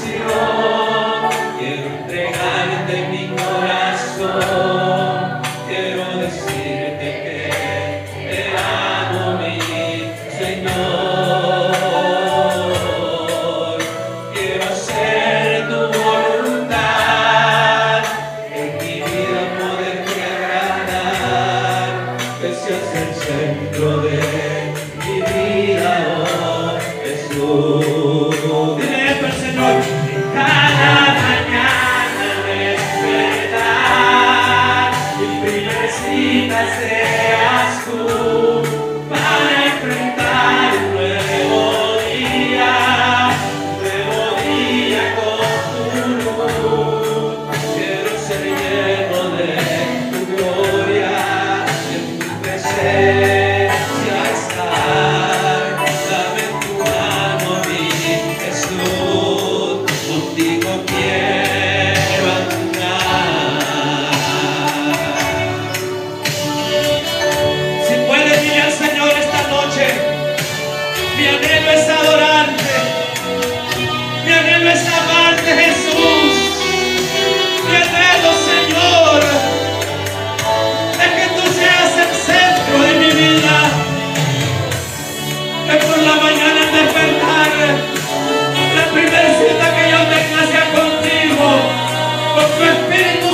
quiero entregarte mi corazón, quiero decirte que te amo, mi Señor. Quiero hacer tu voluntad, en mi vida poderte agradar, que seas el centro de mi vida, oh Jesús. Dile esto al Señor. Cada mañana despertar, mi primera cita seas tú, para enfrentar un nuevo día con tu luz. Quiero ser lleno de tu gloria, en tu presencia estar. Dame tu mano, mi Jesús, contigo quiero andar. Si puedes, dile al Señor esta noche: mi anhelo es adorarte, mi anhelo es amarte, Jesús. Mi anhelo, Señor, es que tú seas el centro de mi vida, que por la mañana al despertar, la primera cita que yo tenga sea contigo, con tu Espíritu